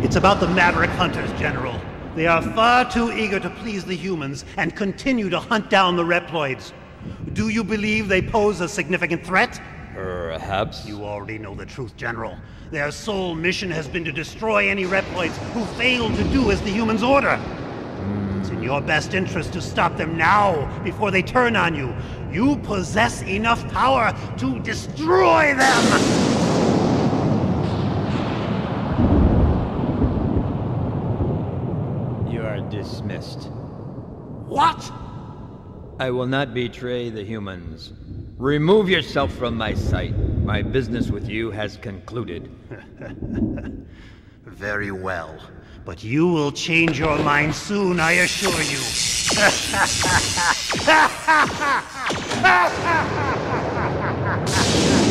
It's about the Maverick Hunters, General. They are far too eager to please the humans and continue to hunt down the Reploids. Do you believe they pose a significant threat? Perhaps. You already know the truth, General. Their sole mission has been to destroy any Reploids who fail to do as the humans order. It's in your best interest to stop them now, before they turn on you. You possess enough power to destroy them! You are dismissed. What? I will not betray the humans. Remove yourself from my sight. My business with you has concluded. Very well. But you will change your mind soon, I assure you.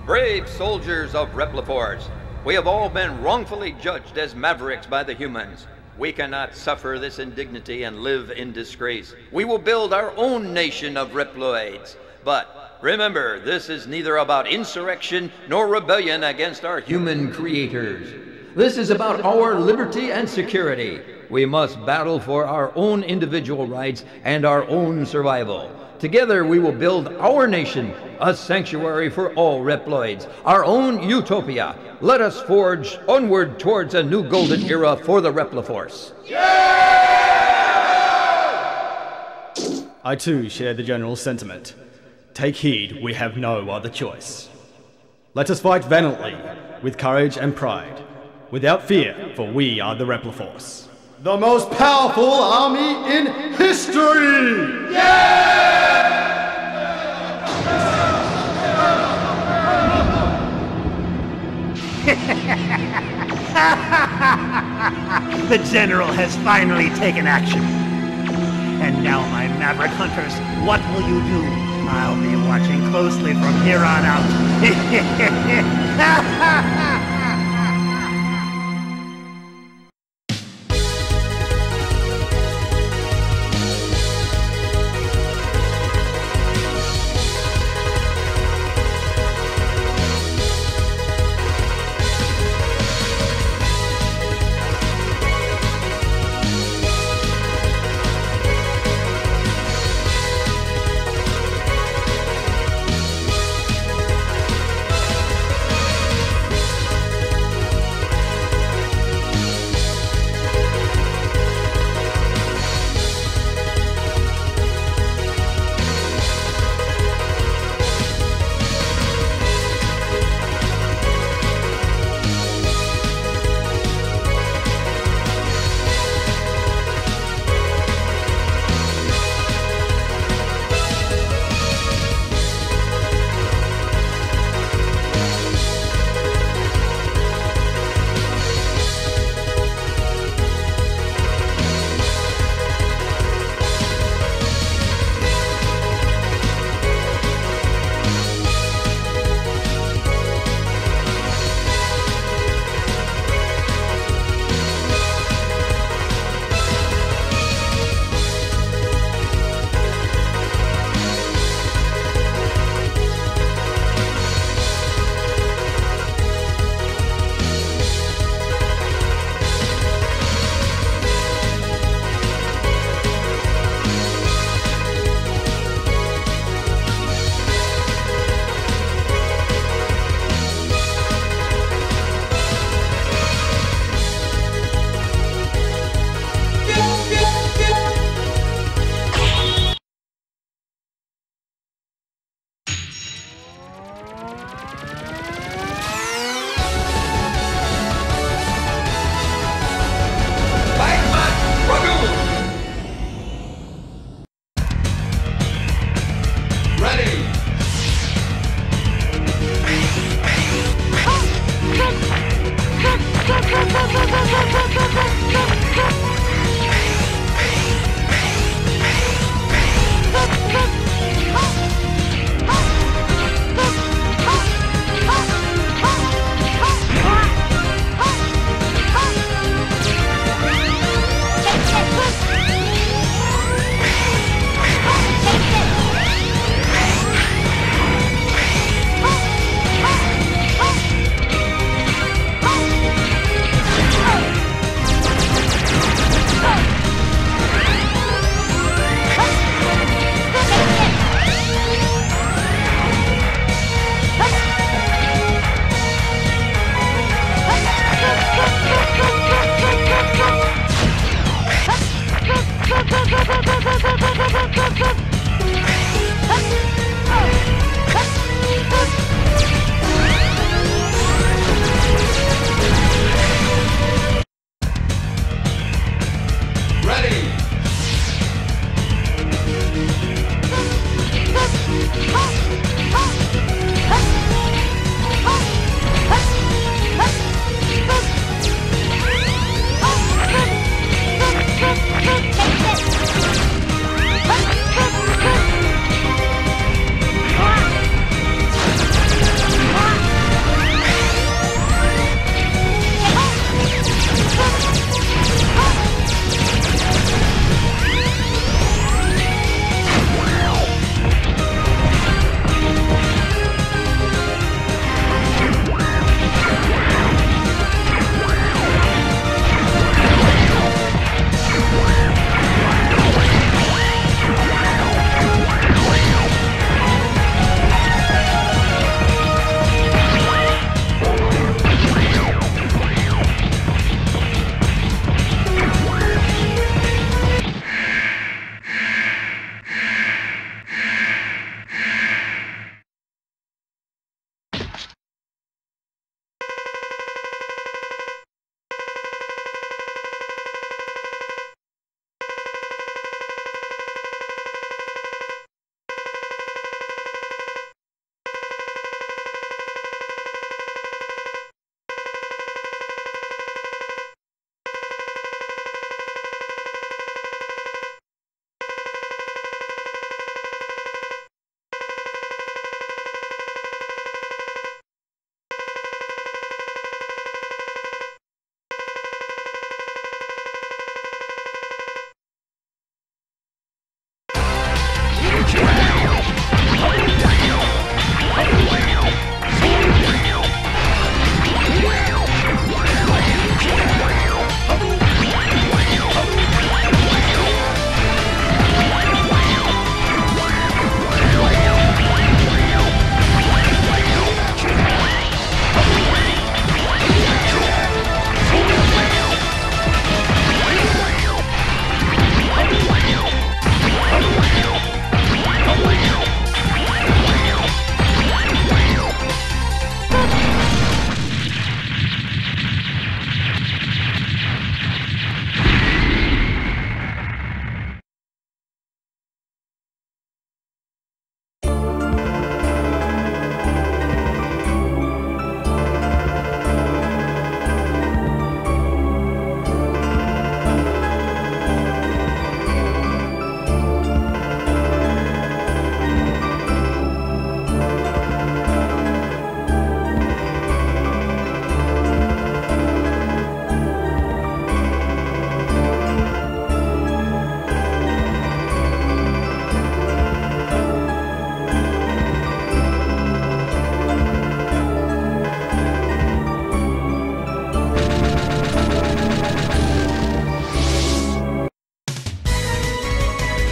Brave soldiers of Repliforce, we have all been wrongfully judged as mavericks by the humans. We cannot suffer this indignity and live in disgrace. We will build our own nation of Reploids. But remember, this is neither about insurrection nor rebellion against our human creators. This is about our liberty and security. We must battle for our own individual rights and our own survival. Together we will build our nation, a sanctuary for all Reploids, our own utopia. Let us forge onward towards a new golden era for the Repliforce. I too share the general sentiment. Take heed, we have no other choice. Let us fight valiantly, with courage and pride, without fear, for we are the Repliforce. The most powerful army in history! The General has finally taken action. And now, my Maverick Hunters, what will you do? I'll be watching closely from here on out.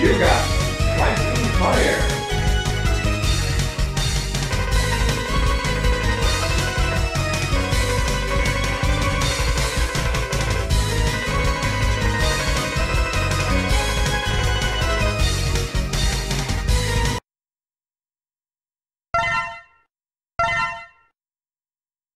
You got flaming fire.